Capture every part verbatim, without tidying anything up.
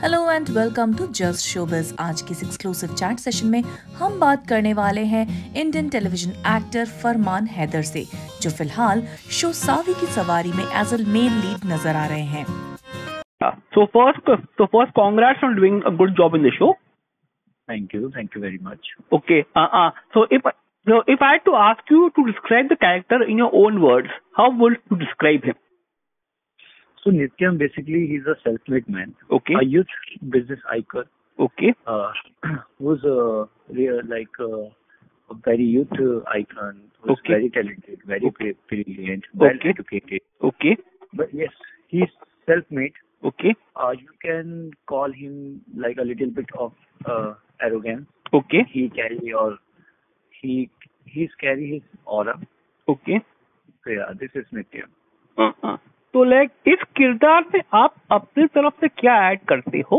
Hello and welcome to just showbiz. आज के इस एक्सक्लूसिव चैट सेशन में हम बात करने वाले हैं Indian television actor Farman Haider से, जो फिलहाल शो सावी की सवारी में एज अ मेन लीड नजर आ रहे हैं। So first, so first, congrats on doing a good job in the show. Thank you, thank you very much. Okay. Uh, uh, so if so if I had to ask you to describe the character in your own words, how would you describe him? So Nityam, basically, he's a self-made man. Okay. A youth business icon. Okay. Uh, who's a real, like uh, a very youth uh, icon. Who's Okay. very talented, very Okay. brilliant, well Okay. educated. Okay. But yes, he's self-made. Okay. Uh, you can call him like a little bit of uh, arrogance. Okay. He carry or he he's carry his aura. Okay. So yeah, this is Nityam. Uh, uh. तो like इस किरदार में आप अपनी तरफ से क्या add करते हो?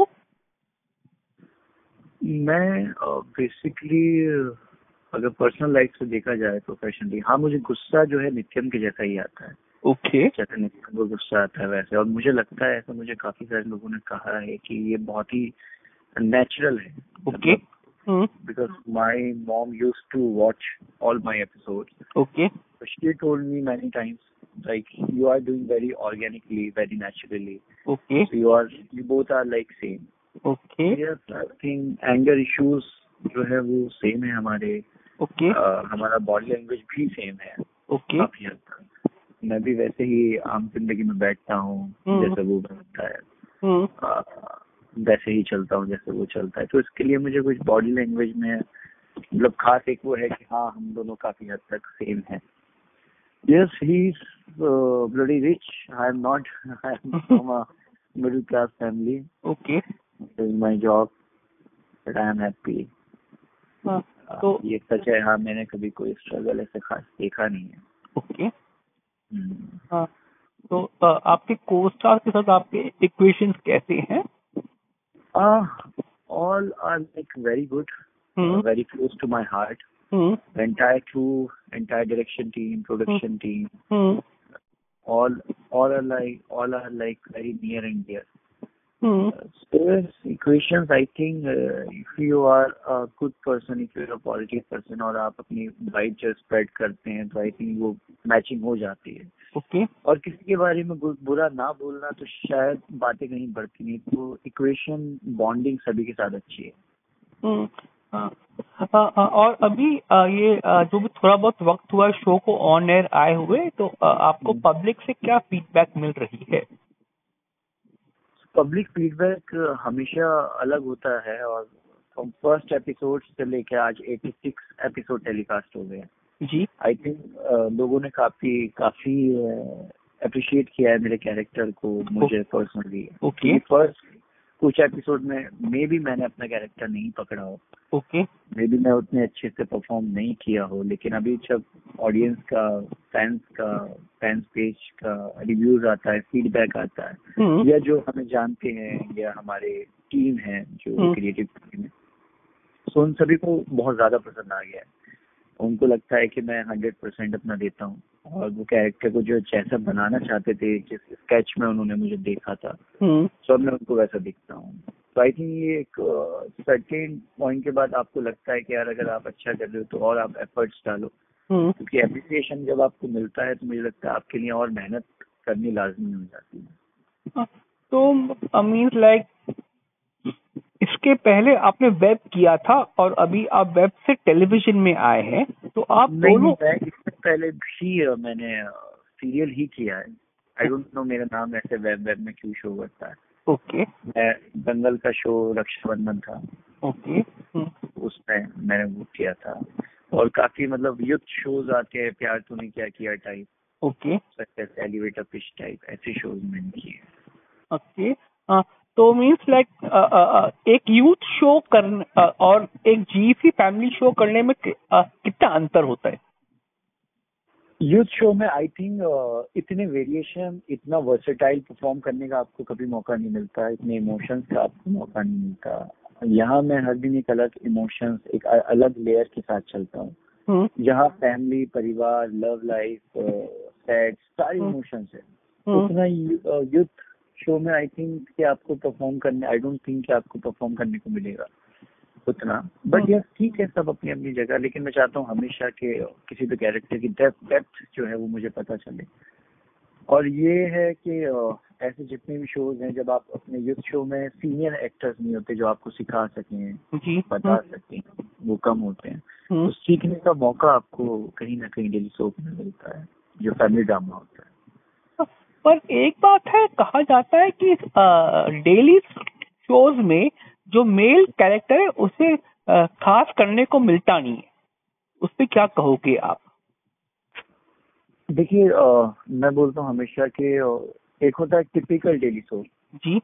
मैं बेसिकली अगर पर्सनल लाइफ से देखा जाए प्रोफेशनली, हाँ, मुझे गुस्सा जो है नित्यम के जैसा ही आता है। ओके। जैसे नित्यम को गुस्सा आता है वैसे, और मुझे लगता है ऐसा, मुझे काफी सारे लोगों ने कहा है कि ये बहुत ही नेचुरल है। Okay. Because my mom used to watch all my episodes. Okay. She told me many times like you are doing very organically, very naturally. Okay. So you are, you both are like same. Okay. Yes, I think anger issues जो है वो same है हमारे। Okay. uh, हमारा body language भी same है। Okay. काफी हद तक मैं भी वैसे ही आम जिंदगी में बैठता हूँ जैसे वो बैठता है, uh, वैसे ही चलता हूँ जैसे वो चलता है। तो इसके लिए मुझे कुछ बॉडी लैंग्वेज में मतलब खास एक वो है कि हाँ, हम दोनों काफी हद तक सेम है। Yes, he's uh, bloody rich. I am not. I am from a middle class family. Okay. Doing my job, but I am happy. हाँ, uh, तो ये सच है। हाँ, मैंने कभी कोई स्ट्रगल ऐसे खास देखा नहीं है। ओके। hmm. हाँ, तो uh, आपके को-स्टार के साथ आपके इक्वेशंस कैसे हैं? Uh, all are like very good, hmm. uh, very close to my heart. Hmm. The entire crew, entire direction team, production hmm. team, hmm. all all are like all are like very near and dear. Hmm. Uh, so yes, equations, I think uh, if you are a good person, if you are a positive person और आप अपनी vibe जो spread करते हैं, तो I think वो matching हो जाती है। ओके। okay. और किसी के बारे में बुरा ना बोलना तो शायद बातें कहीं बढ़ती नहीं। तो इक्वेशन बॉन्डिंग सभी के साथ अच्छी है। hmm. हाँ, हाँ, हाँ, और अभी ये जो भी थोड़ा बहुत वक्त हुआ शो को ऑन एयर आए हुए, तो आपको पब्लिक से क्या फीडबैक मिल रही है? पब्लिक फीडबैक हमेशा अलग होता है, और फ्रॉम फर्स्ट एपिसोड से लेकर आज छियासी एपिसोड टेलीकास्ट हो गए जी। आई थिंक लोगों ने काफी काफी अप्रिशिएट किया है मेरे कैरेक्टर को, मुझे पर्सनली। ओके। फर्स्ट कुछ एपिसोड में मे भी मैंने अपना कैरेक्टर नहीं पकड़ा हो, ओके, मे भी मैं उतने अच्छे से परफॉर्म नहीं किया हो, लेकिन अभी जब ऑडियंस का, फैंस का, फैंस पेज का रिव्यूज आता है, फीडबैक आता है, या जो हमें जानते हैं या हमारे टीम है जो क्रिएटिव टीम है, तो उन सभी को बहुत ज्यादा पसंद आ गया है। उनको लगता है कि मैं हंड्रेड परसेंट अपना देता हूँ, और वो कैरेक्टर को जो जैसा बनाना चाहते थे, जिस स्केच में उन्होंने मुझे देखा था, सब मैं उनको वैसा दिखता हूँ। तो आई थिंक ये एक सर्टेन पॉइंट के बाद आपको लगता है कि यार अगर आप अच्छा कर रहे हो तो और आप एफर्ट्स डालो, क्योंकि एप्रिसिएशन जब आपको मिलता है तो मुझे लगता है आपके लिए और मेहनत करनी लाजमी हो जाती है। तो मींस लाइक इसके पहले आपने वेब किया था और अभी आप वेब से टेलीविजन में आए हैं, तो आप दोनों? इससे पहले भी मैंने सीरियल ही किया है। आई डोंट नो मेरा नाम ऐसे वेब वेब में क्यों शो करता है। ओके। मैं दंगल का शो रक्षाबंधन था, ओके, उसमें मैंने वो किया था, और काफी मतलब युद्ध शोज आते हैं, प्यार तूने क्या किया type, okay, elevator pitch type, ऐसे शोज मैंने किए। ओके। तो मीन्स लाइक एक यूथ शो करने और एक जीसी फैमिली शो करने में कितना अंतर होता है? यूथ शो में आई थिंक uh, इतने वेरिएशन, इतना वर्सेटाइल परफॉर्म करने का आपको कभी मौका नहीं मिलता, इतने इमोशंस का आपको मौका नहीं मिलता। यहाँ मैं हर दिन एक अलग इमोशंस, एक अलग लेयर के साथ चलता हूँ। यहाँ फैमिली, परिवार, लव लाइफ, सैड, सारे इमोशंस है। उतना यूथ शो में आई थिंक कि आपको परफॉर्म करने, आई डोंट थिंक कि आपको परफॉर्म करने को मिलेगा उतना, बट यस ठीक है, सब अपनी अपनी जगह। लेकिन मैं चाहता हूँ हमेशा के किसी भी कैरेक्टर की डेप्थ डेप्थ जो है वो मुझे पता चले। और ये है कि ऐसे जितने भी शोज हैं, जब आप अपने यूथ शो में सीनियर एक्टर्स नहीं होते जो आपको सिखा सकें, बता सकें, वो कम होते हैं। तो सीखने का मौका आपको कहीं ना कहीं डेली सोप में मिलता है, जो फैमिली ड्रामा होता है। पर एक बात है, कहा जाता है कि डेली शोज में जो मेल कैरेक्टर है उसे आ, खास करने को मिलता नहीं है, उस पर क्या कहोगे आप? देखिए, मैं बोलता हूँ हमेशा कि एक होता है टिपिकल डेली सोप जी,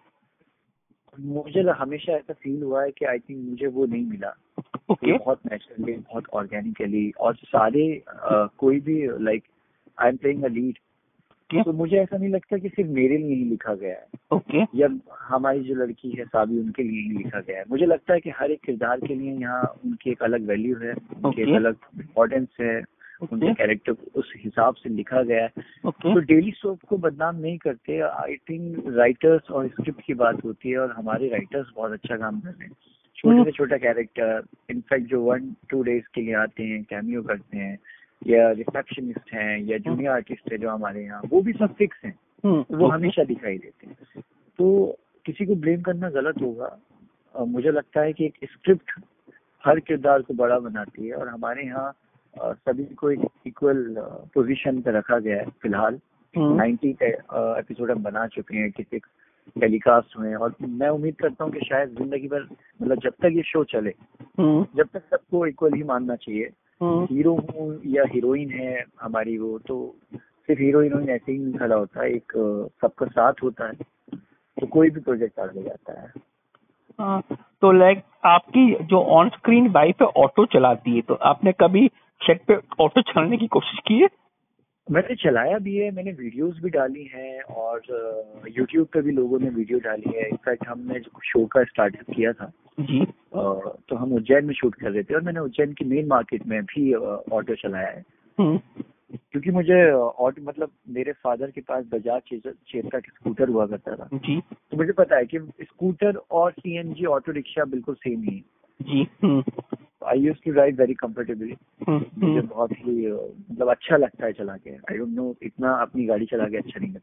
मुझे हमेशा ऐसा फील हुआ है कि आई थिंक मुझे वो नहीं मिला। ओके, बहुत नेचुरली, बहुत ऑर्गेनिकली, और सारे आ, कोई भी like I am playing a lead, तो मुझे ऐसा नहीं लगता कि सिर्फ मेरे लिए ही लिखा गया है, ओके, या हमारी जो लड़की है साबी उनके लिए ही लिखा गया है। मुझे लगता है कि हर एक किरदार के लिए यहाँ उनकी एक अलग वैल्यू है, उनकी एक अलग इम्पोर्टेंस है, उनके कैरेक्टर उस हिसाब से लिखा गया है। तो डेली सोप को बदनाम नहीं करते। आई थिंक राइटर्स और स्क्रिप्ट की बात होती है, और हमारे राइटर्स बहुत अच्छा काम कर रहे हैं। छोटे से छोटा कैरेक्टर, इनफैक्ट जो वन टू डेज के लिए आते हैं, कैमियो करते हैं, या रिसेप्शनिस्ट हैं, या जूनियर आर्टिस्ट है जो हमारे यहाँ, वो भी सब फिक्स हैं, वो हमेशा दिखाई देते हैं। तो किसी को ब्लेम करना गलत होगा। मुझे लगता है कि एक स्क्रिप्ट हर किरदार को बड़ा बनाती है, और हमारे यहाँ सभी को एक इक्वल पोजीशन पे रखा गया है। फिलहाल नाइन्टी एपिसोड हम बना चुके हैं, एटी सिक्स टेलीकास्ट हुए हैं, और मैं उम्मीद करता हूँ कि शायद जिंदगी भर, मतलब जब तक ये शो चले, जब तक सबको इक्वल ही मानना चाहिए। हीरो हूँ या हीरोइन है हमारी, वो तो सिर्फ हीरो हीरोइन ऐसे ही नहीं खड़ा होता है, एक सबका साथ होता है, तो कोई भी प्रोजेक्ट आगे जाता है। आ, तो लाइक आपकी जो ऑन स्क्रीन वाइफ है ऑटो चलाती है, तो आपने कभी सेट पे ऑटो चलाने की कोशिश की है? मैंने चलाया भी है, मैंने वीडियोस भी डाली हैं, और यूट्यूब पे भी लोगों ने वीडियो डाली है। इनफैक्ट हमने जो शो का स्टार्टअप किया था जी, तो हम उज्जैन में शूट कर रहे थे, और मैंने उज्जैन की मेन मार्केट में भी ऑटो चलाया है, क्योंकि मुझे ऑटो, मतलब मेरे फादर के पास बजाज चेतक स्कूटर हुआ करता था जी, तो मुझे पता है कि स्कूटर और सीएनजी ऑटो रिक्शा बिल्कुल सेम ही है जी। I used to ride very comfortably. मुझे बहुत ही मतलब अच्छा लगता है चला के। आई डोंट नो, इतना अपनी गाड़ी चला के अच्छा नहीं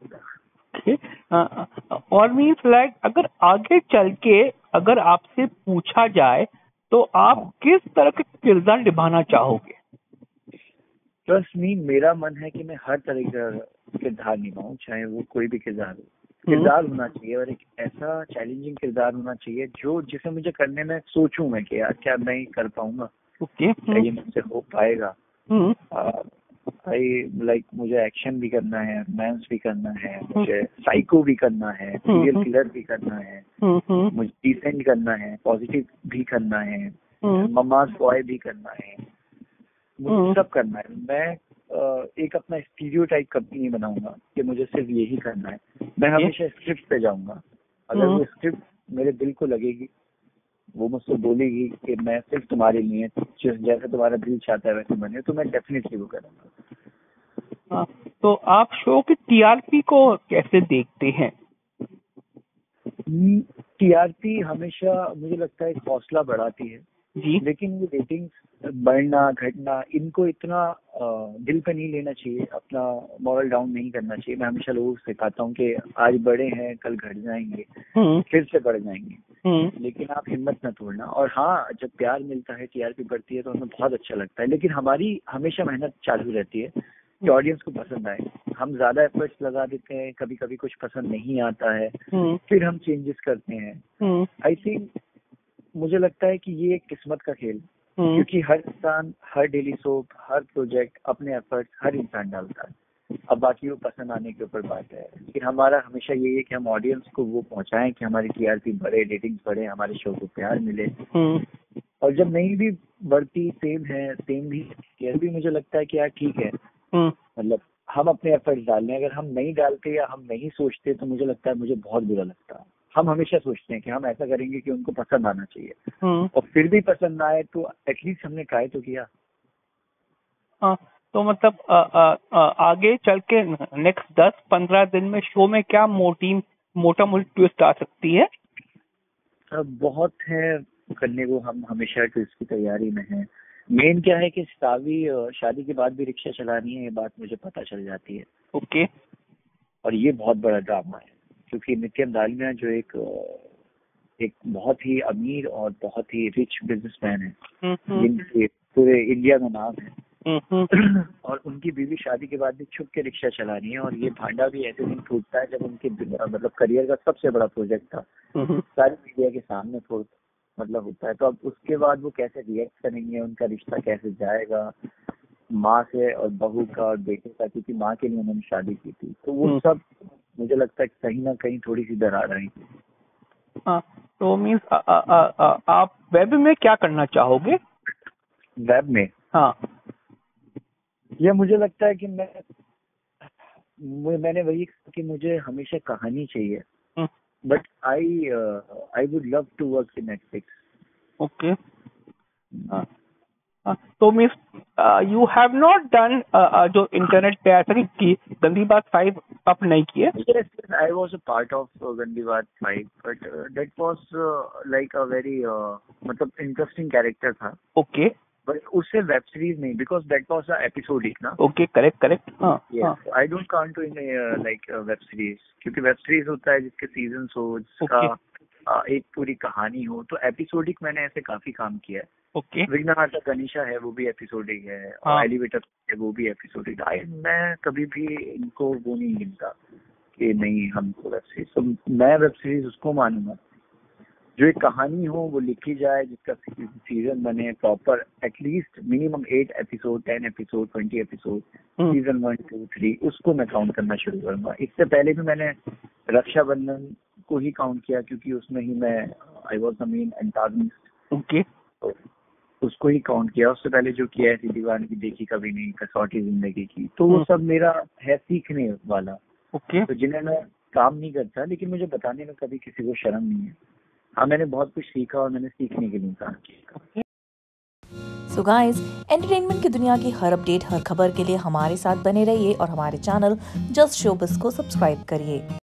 लगता। और मीन्स लाइक अगर आगे चल के अगर आपसे पूछा जाए तो आप हाँ. किस तरह के किरदार निभाना चाहोगे? ट्रस्ट मी, मेरा मन है कि मैं हर तरह का किरदार निभाऊं, चाहे वो कोई भी किरदार हो। किरदार होना चाहिए, और एक ऐसा चैलेंजिंग किरदार होना चाहिए जो जिसे मुझे करने में सोचूं मैं कि यार क्या मैं कर पाऊंगा, okay. क्या ये मुझसे हो पाएगा। आई लाइक मुझे एक्शन भी करना है, रोमांस भी करना है, मुझे साइको भी करना है, सीरियल किलर भी करना है, मुझे डिसेंट करना है, पॉजिटिव भी करना है, ममाज बॉय भी करना है, मुझे सब करना है। मैं एक अपना स्टीरियोटाइप कभी नहीं बनाऊंगा कि मुझे सिर्फ यही करना है। मैं हमेशा स्क्रिप्ट पे जाऊंगा। अगर वो स्क्रिप्ट मेरे दिल को लगेगी, वो मुझसे बोलेगी कि मैं सिर्फ तुम्हारे लिए, जैसे तुम्हारा दिल चाहता है वैसे बने, तो मैं डेफिनेटली वो करूंगा। तो आप शो की टीआरपी को कैसे देखते हैं? टीआरपी हमेशा मुझे लगता है हौसला बढ़ाती है जी, लेकिन ये रेटिंग्स बढ़ना घटना इनको इतना दिल पे नहीं लेना चाहिए, अपना मॉरल डाउन नहीं करना चाहिए। मैं हमेशा लोगों को सिखाता हूँ कि आज बढ़े हैं कल घट जाएंगे, फिर से बढ़ जाएंगे, लेकिन आप हिम्मत न तोड़ना। और हाँ, जब प्यार मिलता है, टीआरपी बढ़ती है तो हमें बहुत अच्छा लगता है, लेकिन हमारी हमेशा मेहनत चालू रहती है कि ऑडियंस को पसंद आए। हम ज्यादा एफर्ट्स लगा देते हैं, कभी कभी कुछ पसंद नहीं आता है, फिर हम चेंजेस करते हैं। आई थिंक मुझे लगता है कि ये एक किस्मत का खेल, क्योंकि हर इंसान, हर डेली सोप, हर प्रोजेक्ट अपने एफर्ट्स हर इंसान डालता है। अब बाकी वो पसंद आने के ऊपर बात है, लेकिन हमारा हमेशा यही है कि हम ऑडियंस को वो पहुंचाएं कि हमारी टीआरपी बढ़े, रेटिंग्स बढ़े, हमारे शो को प्यार मिले। और जब नहीं भी बढ़ती, सेम है सेम भी टीआरपी, मुझे लगता है कि यार ठीक है, मतलब हम अपने एफर्ट्स डाल रहे हैं। अगर हम नहीं डालते या हम नहीं सोचते तो मुझे लगता है मुझे बहुत बुरा लगता है। हम हमेशा सोचते हैं कि हम ऐसा करेंगे कि उनको पसंद आना चाहिए, और फिर भी पसंद आए तो एटलीस्ट हमने ट्राई तो किया। हाँ, तो मतलब आ, आ, आ, आगे चल के नेक्स्ट दस पंद्रह दिन में शो में क्या मोटिव मोटा मोटी ट्विस्ट आ सकती है? अब बहुत है करने को, हम हमेशा ट्विस्ट की तैयारी में हैं। मेन क्या है कि सावी अ, शादी के बाद भी रिक्शा चलानी है, ये बात मुझे पता चल जाती है। ओके। और ये बहुत बड़ा ड्रामा है, क्योंकि नित्यम दालमिया जो एक अ, एक बहुत ही अमीर और बहुत ही रिच बिजनेसमैन है, हम्म, जिनके पूरे इंडिया में नाम है, हम्म, और उनकी बीवी शादी के बाद भी छुप के रिक्शा चला रही है। और ये भांडा भी ऐसे दिन फूटता है जब उनके मतलब करियर का सबसे बड़ा प्रोजेक्ट था, हम्म, सारी मीडिया के सामने फूट मतलब होता है। तो अब उसके बाद वो कैसे रिएक्ट करेंगे, उनका रिश्ता कैसे जाएगा माँ से, और बहू का और बेटे का, क्योंकि माँ के लिए उन्होंने शादी की थी। तो वो सब मुझे लगता है कहीं ना कहीं थोड़ी सी दरार आई। हाँ, तो मीन्स आप वेब में क्या करना चाहोगे? वेब में हाँ। ये मुझे लगता है कि मैं मैं- मैंने वही कहा कि मुझे हमेशा कहानी चाहिए, hmm, but I I would love to work in Netflix. Okay. हाँ, हाँ, तो means you have not done जो इंटरनेट पे ऐसा कि गंदी बात फाइव अप नहीं किए? Yes, yes, I was a part of uh, Gandi Baat five, but uh, that was uh, like a very uh, मतलब interesting character था। ओके, बट उससे वेब सीरीज नहीं, because that was a episodic ना। Okay, correct, correct. हाँ, हाँ, yes, I don't count to in like web series, क्योंकि web series होता है जिसके सीजन हो, जिसका ओके, uh, एक पूरी कहानी हो। तो एपिसोडिक मैंने ऐसे काफी काम किया है। ओके। विघ्नहर्ता गणेशा है, वो भी एपिसोडिक है, हाँ। और एलिवेटर है, वो भी एपिसोडिक। आई मैं कभी भी इनको वो नहीं गिनता कि नहीं हमको वेब सीरीज। तो मैं वेब सीरीज उसको मानूंगा जो एक कहानी हो, वो लिखी जाए, जिसका सीजन बने proper, at least minimum eight episode, ten episode, twenty episode, season one two three, उसको मैं काउंट करना शुरू करूंगा। इससे पहले भी मैंने रक्षाबंधन को ही काउंट किया, क्योंकि उसमें ही मैं I was the main antagonist. Okay. तो उसको ही काउंट किया। उससे पहले जो किया है दीवान की देखी कभी नहीं, कसौटी जिंदगी की, तो वो सब मेरा है सीखने वाला। ओके। तो जिन्हें मैं काम नहीं करता, लेकिन मुझे बताने में कभी किसी को शर्म नहीं है। हाँ, मैंने बहुत कुछ सीखा और मैंने सीखने के लिए काम किया। सो गाइस, एंटरटेनमेंट की दुनिया की हर अपडेट, हर खबर के लिए हमारे साथ बने रहिए और हमारे चैनल जस्ट शोबिज को सब्सक्राइब करिए।